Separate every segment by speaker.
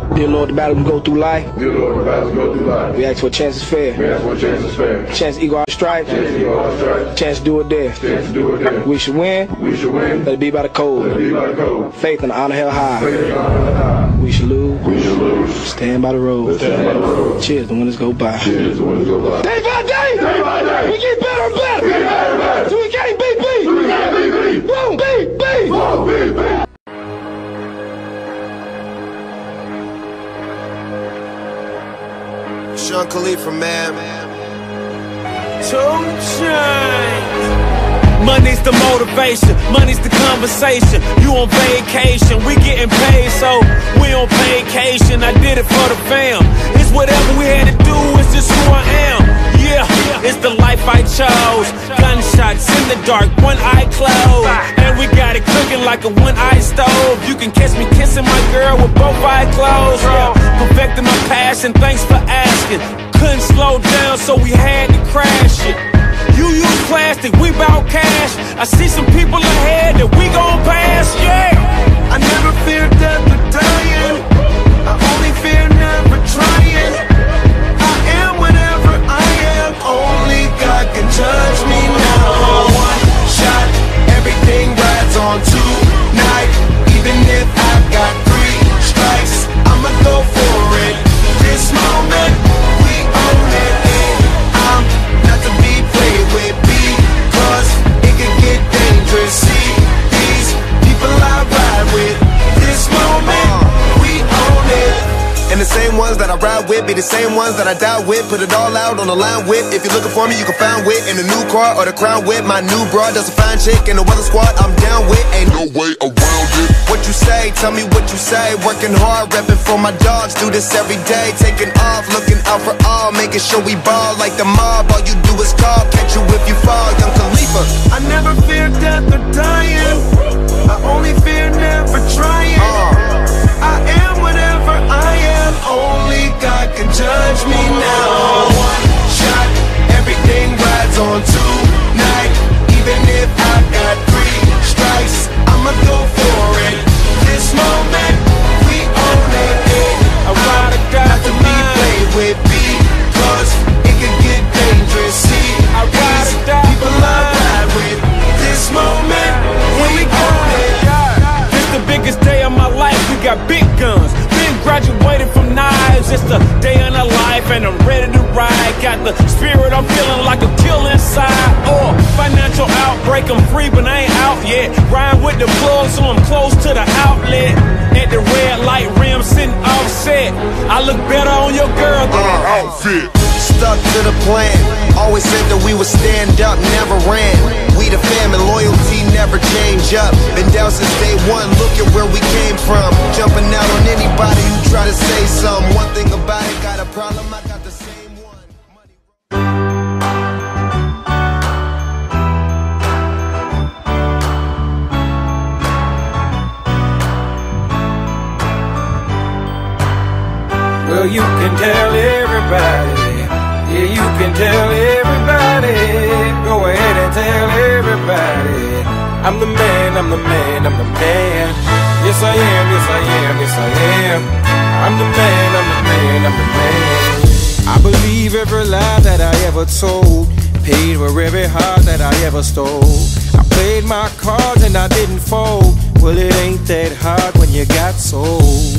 Speaker 1: Dear Lord, the battle we go through life.
Speaker 2: Dear Lord, the battles go through life.
Speaker 1: We ask for a chance is fair.
Speaker 2: We ask for a chance is fair.
Speaker 1: Chance to equal our stripes.
Speaker 2: Chance to equal our stripes.
Speaker 1: Chance to do it there.
Speaker 2: Chance to do it there.
Speaker 1: We should win.
Speaker 2: We should win.
Speaker 1: Let it be by the code.
Speaker 2: Let it be by the code.
Speaker 1: Faith and honor held high.
Speaker 2: Faith and honor held high.
Speaker 1: We should lose.
Speaker 2: We should lose.
Speaker 1: Stand by the road.
Speaker 2: Stand by the road.
Speaker 1: Cheers, the winners go by.
Speaker 2: Cheers, the winners go by.
Speaker 1: Day by day.
Speaker 2: Day by day.
Speaker 1: We get better and better.
Speaker 2: We get better and better.
Speaker 1: So we can't beat beat.
Speaker 2: We can't beat beat.
Speaker 1: Won't beat beat.
Speaker 2: Won't beat beat.
Speaker 3: Sean Khalifa, man.
Speaker 4: 2 Chainz. Money's the motivation, money's the conversation. You on vacation, we getting paid, so we on vacation. I did it for the fam. It's whatever we had to do, it's just who I am. Yeah, it's the life I chose. Gunshots in the dark, one eye closed, and we got it cooking like a one-eye stove. You can catch me kissing my girl with both eyes closed. Yeah, perfecting my passion, thanks for asking. Couldn't slow down, so we had to crash it. You use plastic, we bout cash. I see some people ahead that we gon' pass, yeah.
Speaker 3: I never fear death or dying. I only fear never trying. I am whatever I am. Only God can judge me now. One shot, everything rides on tonight. Even if I've got 3 strikes, I'ma go for it. This moment, we own it. I'm not to be played with, because it could get dangerous. See these people I ride with. This moment, we own it. And the same ones that I ride with be the same ones that I die with. Put it all out on the line with. If you're looking for me, you can find wit in the new car or the crown with. My new broad does a fine chick in the weather squad. I'm down with, ain't no way around it. What you say? Tell me what you say. Working hard, repping for my dogs. Do this every day. Taking off, looking out for all, making sure we ball like the mob. All you do is call, catch you if you fall. Young Khalifa. I never fear death or dying. I only fear never trying. I am whatever I am. Only God can judge me now. One shot, everything rides on tonight. Even if I got 3 strikes, I'ma go for it. This moment, we own it.
Speaker 4: I ride or die
Speaker 3: not to be played with, because it can get dangerous. See,
Speaker 4: I ride or die
Speaker 3: people I ride with. This moment, we own it.
Speaker 4: It's the biggest day of my life, we got big guns. Been graduated from knives, it's the day in a life and I'm ready to ride. Got the spirit, I'm feeling like a kill inside. Or financial outbreak, I'm free but I ain't out yet. Ride with the plug so I'm close to the outlet. At the red light rim sitting offset. I look better on your girl than an outfit.
Speaker 3: Stuck to the plan, always said that we would stand up, never ran. We the fam and loyalty never change up. Been down since day one, look at where we came from. Jumping out on anybody who try to say something. One thing about it, got a problem, I got the same one.
Speaker 5: Well, you can tell everybody. Yeah, you can tell everybody. Go ahead and tell everybody. I'm the man, I'm the man, I'm the man. Yes I am, yes I am, yes I am. I'm the man, I'm the man, I'm the man. I believe every lie that I ever told. Paid for every heart that I ever stole. I played my cards and I didn't fold. Well, it ain't that hard when you got sold.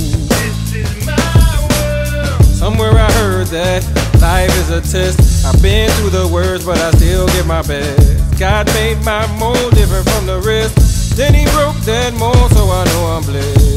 Speaker 5: Somewhere I heard that life is a test. I've been through the worst, but I still give my best. God made my mold different from the rest. Then he broke that mold, so I know I'm blessed.